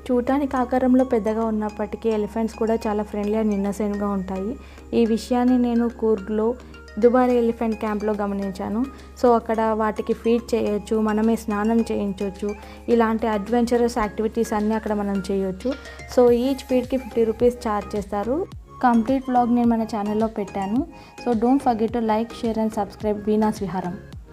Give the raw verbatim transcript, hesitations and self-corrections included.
చూడటానికి ఆకారంలో పెద్దగా ఉన్నప్పటికీ ఎలిఫెంట్స్ కూడా చాలా ఫ్రెండ్లీ అండ్ ఇన్నోసెంట్గా ఉంటాయి. ఈ విషయాన్ని నేను కూర్గ్లో దుబారే ఎలిఫెంట్ క్యాంప్లో గమనించాను. సో అక్కడ వాటికి ఫీడ్ చేయొచ్చు, మనమే స్నానం చేయించవచ్చు, ఇలాంటి అడ్వెంచరస్ యాక్టివిటీస్ అన్నీ అక్కడ మనం చేయొచ్చు. సో ఈచ్ ఫీడ్కి ఫిఫ్టీ రూపీస్ ఛార్జ్ చేస్తారు. కంప్లీట్ వ్లాగ్ నేను మన ఛానల్లో పెట్టాను. So don't forget to like, share and subscribe Veena's విహారం.